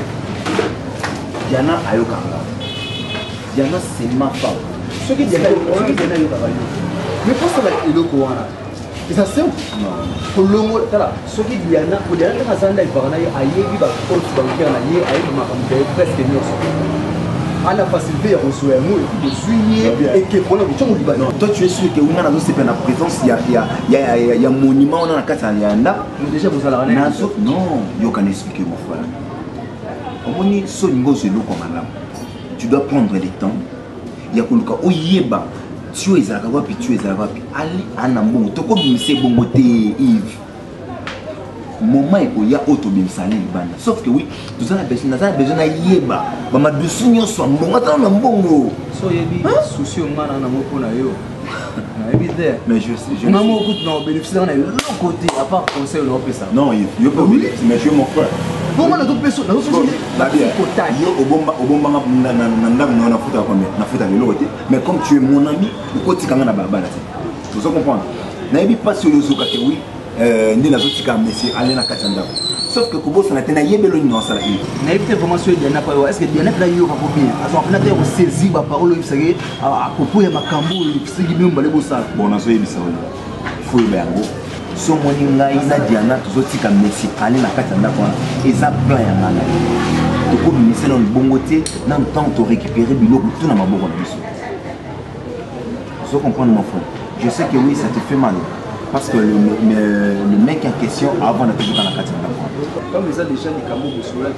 Diana ayokanga. Diana c'est ma femme. Ce qui Diana, ce qui Diana ayokanga. Mais pour ça là, il est quoi là? Et ça c'est pour le mot là. Ce qui Diana, pour Diana quand ça là il va na ayer il va compte bancaire na ayer ayer ma femme presque mieux. À la facilité à recevoir moi et de suivre et que pour le Liban. Toi tu es sûr que on a dans cette présence il y a il y a il y a il y a monument on a la carte il y a là déjà vous allez non yo can expliquer mon frère on est sur niveau de l'eau comme là tu dois prendre le temps ya koluka oyeba tu ezalaka wapi tu ezalaka wapi ali ana mbongo tokobimisa ebongo te Yves moment ekoya oyo tobimisa ale libanda sauf que oui tozala besoin naza na besoin nayeba bamadusu nyonso ya mbongo atala na mbongo so oyebi susi ongana nango mpo na yo nayebi te mais je sais nga moko kutu na obénéficie na eloko te à part conseil olopesa non yo pe obénéficie mais je suis mon frère bongo nazopesa yo obombanga na ndako na nafuta combien nafuta lelo te mais comme tu es mon ami okotikanga na balabala te tozo comprendre nayebi pasi olozoka te oui nde nazotika monsieur ale na kati ya ndako sauf que kobosana te nayebelo nini osala ye nayebi te vraiment so diana pa est ce que diana mpe nayoka po bien azwapena te kosaisir baparole oyebisaki apropo ya makambo oyebisaki bino mbale bosala bon nazoyebisa oyo fo oyeba yango so omoni ngai na diana tozotika monsieur ale na kati ya ndako wana eza plan ya ngai na ye tokobimisa nano bongo te nano ntango torécupéré biloko tout na maboko na biso ozo comprendre mon frère je sais que oui ça te fait mal parce que le, le, le mec en question avant de toujours dans la carte de comme ils ont déjà des cambos de soleil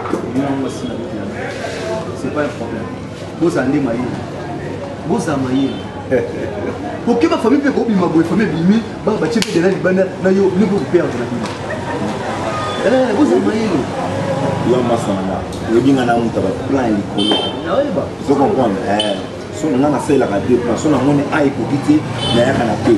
c'est pas un problème vous allez mailler vous allez mailler pour que ma famille peut pas ma famille bimi ba ba chef de la libana na yo ne vous perdre la vie eh vous allez mailler yo masana yo binga na muta ba plan likolo na oui ba vous comprenez eh so na na sela ka deux plans so na moni ai ko kiti na ya kana pe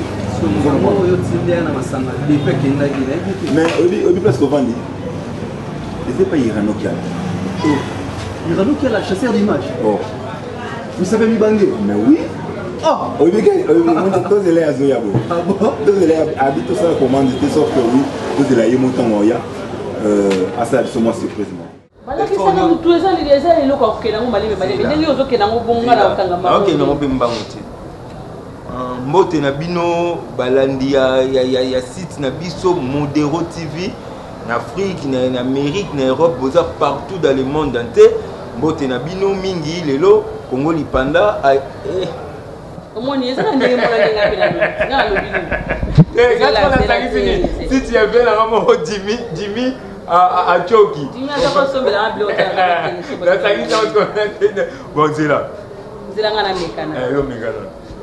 mais obi presque vandi c'est pas Irano qui a Irano qui a la chasseur d'image. Oh vous savez mi bangé mais oui oh obi que obi tous les azoyabo ah bon tous les habite ça commande de sorte que oui tous les yemontan oya euh à ça c'est moi surprisement malaki sana mutu eza leza lelo kwa kukena ngo malebe malebe ndenge ozokena ngo bonga na kangamba okay na ngobe mbango te mbote na bino balandi ya ya ya site na biso Modero T V en Afrique en Amérique en Europe boza partout dans le monde entier mbote na bino mingi lelo Congo lipanda eh omoni eza ndenge mona ndenge pena na lobino eh gata na tangisi site ya bela ngamo Jimmy Jimmy a a choki Jimmy ata ko sombe la blota na tangisi ko na bon zela zela ngana mekana eh yo mekana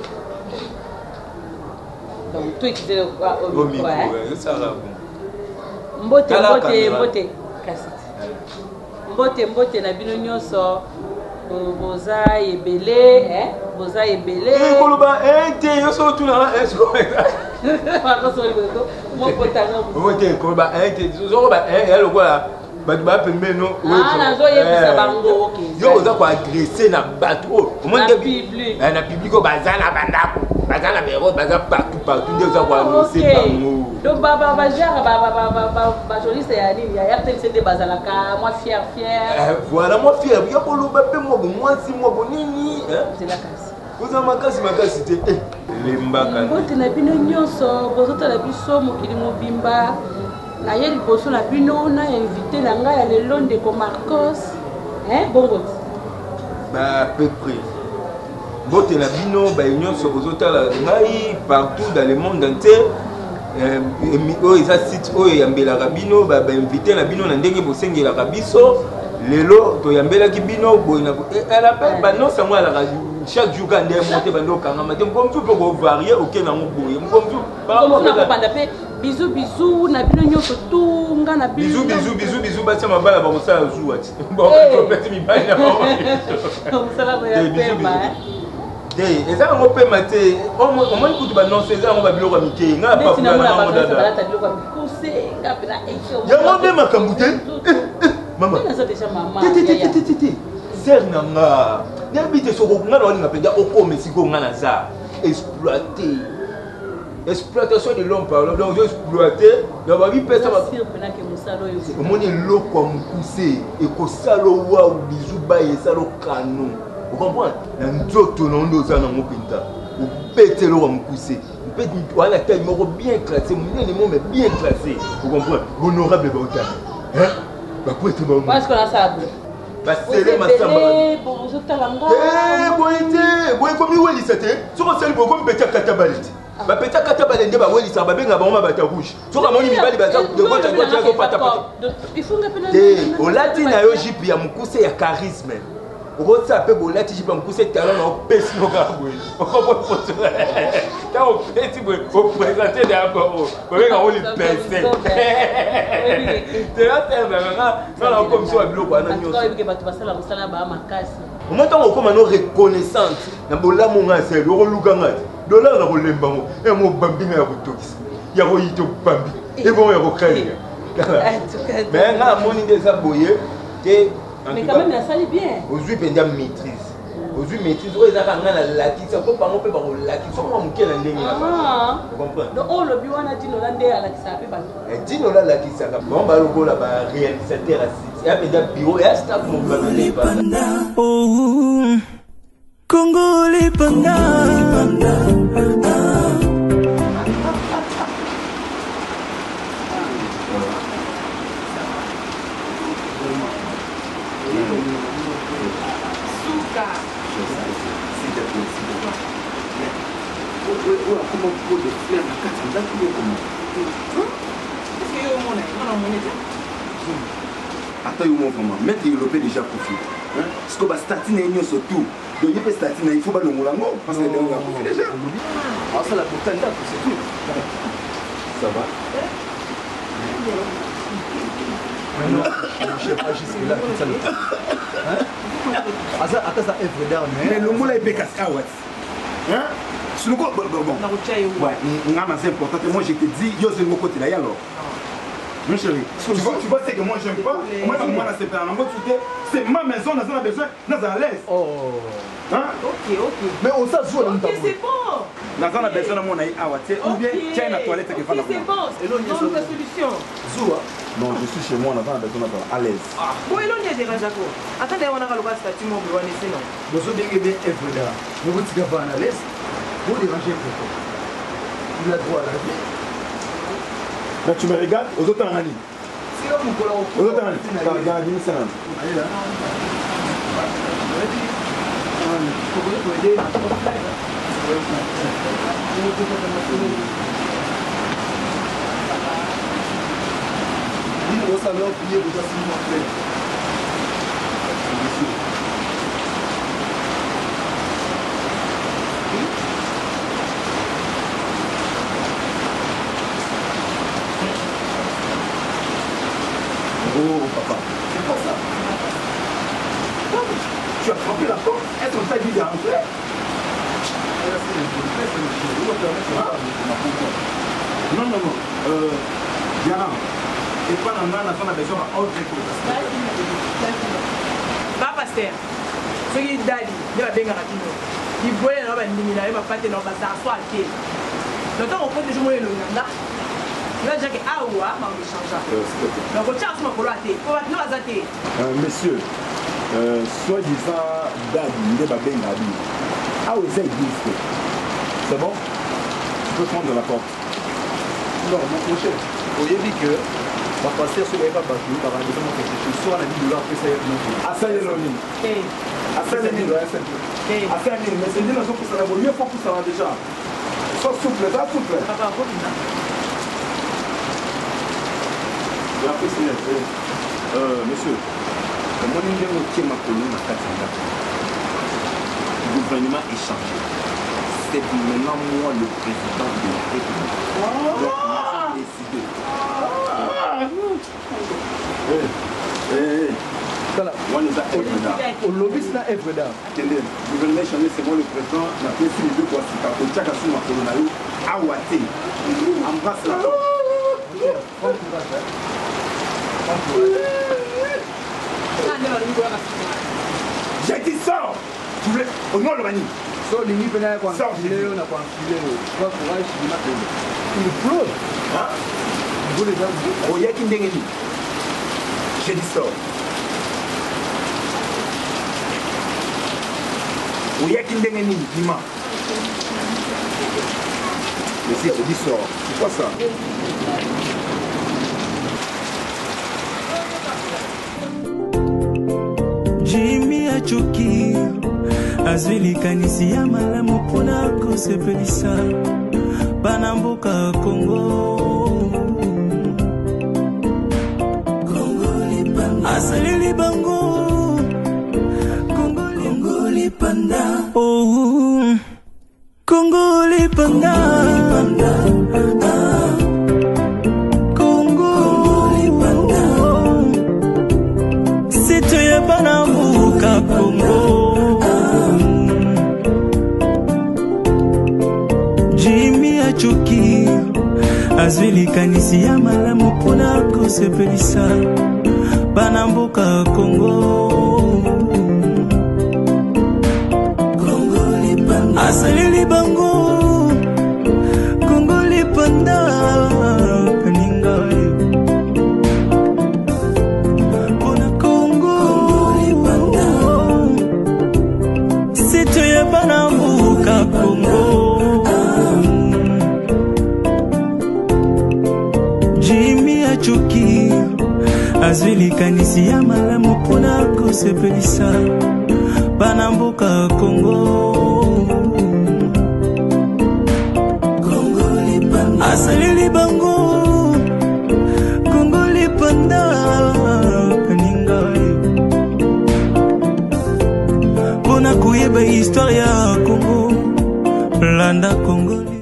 donc toi qui es au micro ça va mbote mbote mbote kasi mbote mbote na bino nyonso boza ebele eh boza ebele eh koloba eh te yo so tuna eh so pas so ko mo potanga mbote koloba eh te so ba eh ya lokola batu ba pembe no ah na zo yebisa bango okay yo oza ko agresser na batu o na public na public ko bazana bandako bazana bero baza partout partout nde oza ko agresser bango donc baba ba genre baba baba ba journaliste ya nini ya R T N C de bazalaka moi fier fier eh voilà moi fier ya koloba pe mo moi si mo bonini hein c'est la casse oza makasi makasi te eh lembaka mbote na bino nyonso bozota na biso mokili mobimba aye liboso na bino na invité na ngai ya lelo ndeko Marcos hein bongo bah à peu près mbote na bino ba nyonso bozotala ngai partout dans le monde entier oyo eza site oyo eyambelaka bino ba invité na bino na ndenge bosengelaka biso lelo toyambelaki bino boye na elle appelle banonse yango alaka chaque jour quand nde monte bandokangama te mokomsu mpe kovarie oke nango boye mokomsu nakopanda mpe bizu bizu na bino nyonso tu nga na bizu bizu bizu bizu batia mabala bakosala zuwa ti bopesi mibali na te eza yango pema te omoni kutu banonse eza yango babiloko ya mike nga yango nde makambo te mama ser na nga nayebi te soko nga na walinga mpenza okoma esiko nga naza exploité exploitation de l'homme par l'homme donc exploité donc babi pesa omoni eloko ya mokuse ekosala wa bizu baye esala okano okomprendre na nzoto na ondo oza nango mpenza opete eloko ya mokuse wana taille moko bien classé monene mo mais bien classé okomprendre honorable baotani bapoete basele masamba boye te boye komi welisa te soko osali boye komi peti akata bale te bapeti akata bale nde bawelisaka babenga bango mabata rouge soki amoni mibali baza te olati na yo jipe ya mokuse ya charisme Oko ça peut bola ti jipa mkuse talon na pesi boka boy. Oko bo photo. Ta o pesi boy, o présenter d'abord. Ko venga on le pesi. De la terre vraiment, ça la comme ça bilo kwa na nyoso. Parce que bato basala musala ba makasi. Au moment où on commence reconnaissante, na bola mo ngase, lo luka ngati. Dollar na ko lemba mo, e mo bambi na ko tokisi. Ya ko yito bambi. Et bon ya ko kaya. Mais nga moni des aboyé, te mais quand même, ça allait bien. Aujourd'hui, il y a une maîtrise. Aujourd'hui, maîtrise, il y a un laki, ça peut pas monter par le laki. Ça va monter la ligne. Vous comprenez? Donc, on le bureau a dit que l'on a laki, ça peut pas. Et dit que l'on a laki, ça va. Bon, bah, le go là-bas, réalisateur assis. Il y a un bureau et un staff, mon famille. Oh, Congo les pandas. Comment tu peux faire la carte en date ou comment? Est-ce qu'il y a au monde? Attends, il faut mettre développer déjà profil. Parce que statine est surtout. Donc il peut statine, il faut pas le moulango parce que les gens ont déjà. Alors ça la pourtant date, c'est tout. Ça va? Non, je ne sais pas jusque là tout ça le temps. Hein? Attends, ça est vrai d'armes. Mais le moulin est bécasse à Ouest. Hein? Sur le coup, bon, bon, bon. Ouais, c'est important. Moi, je te dis, yo, c'est mon côté là, alors. Mon chéri, tu vois, tu vois, c'est que moi, j'aime pas. Moi, moi, c'est pas c'est ma maison, dans un besoin, dans un l'aise. Oh. Hein? Ok, ok. Mais on s'en joue dans le tabou. C'est bon. Dans un besoin, mon aïe, ah, ouais, ou bien, tiens, la toilette qui fait la c'est bon. C'est la solution. Zoua. Non, je suis chez moi, dans un besoin, à l'aise. Ah, bon, il y a des rages à quoi? Attendez, on a le bas statut, mon bureau, sinon. Vous avez bien œuvre là. Vous vous tirez pas à l'aise. Vous dérangez pourquoi? Il a droit à la vie. Là, tu me regardes, aux autres en ligne. C'est là mon collègue. Aux autres en ligne. Regarde, dis-moi ça. Allez là. Il faut que aider. Dis-moi ça, là, oubliez, vous avez s'il vous plaît. Oh papa, c'est quoi ça? Tu as frappé la porte? Est-ce qu'on t'a dit de rentrer? Non, non, non. Euh, Diana, et pas dans la zone à besoin d'autre chose. Pas pasteur. Ce qui est d'ali, il va bien rapidement. Il voit un homme qui va pas te l'embrasser à soi. Longtemps on peut toujours le Rwanda. Monsieur, euh, soi-disant Dadi, il est pas bien Dadi. Ah, vous êtes dit, c'est bon? Tu peux prendre la porte. Non, mon prochain, vous avez dit que ma pasteur se lève pas battu par un besoin de quelque chose. Soit la vie de l'art, ça y est, non. Ah, ça y est, non. Ah, ça y est, non. Ah, ça y est, non. Mais c'est dit, nous sommes pour ça, il faut que ça va déjà. Sois souple, ça souple. Euh, monsieur, comment on dit que ma commune a quatre ans? Le gouvernement est changé. C'est maintenant moi le président de la République. Donc, moi, j'ai décidé. Hé, hé, hé. On nous a œuvre au lobby, c'est la œuvre d'art. Le gouvernement est changé, c'est moi le président. La présidente de quoi c'est quand on tient à sous ma colonne à Ouaté. Embrasse la porte. J'ai dit sors. Tu voulais au nom de Mani. Sors les nids pénales pour enfiler, on a pas enfilé. Toi courage, tu m'as payé. Il pleut. Hein? Vous les avez. Oh, il y a qui me dit. J'ai dit sors. Oh, il y a qui me dit. Dis-moi. Mais si, j'ai dit sors. C'est quoi ça? Jimmy achuki azwilikanisi ya malamu mpona kosepelisa bana mboka Kongo Kongo libango asalili bango Kongo Oh, Congo lipanda. Congo lipanda. Sito ya banamuka Congo. Jimmy achuki azwili kanisi ya malamu pona kosepelisa banamboka Congo. Asalili bango Congo lipanda kaninga pona Congo lipanda sito ya banamuka Congo. Jimmy achuki azwili kanisi ya malamu pona kosepelisa banamboka Congo. Asalili bango Congo lipanda kaninga pona kuyeba histoire ya Congo landa Congo.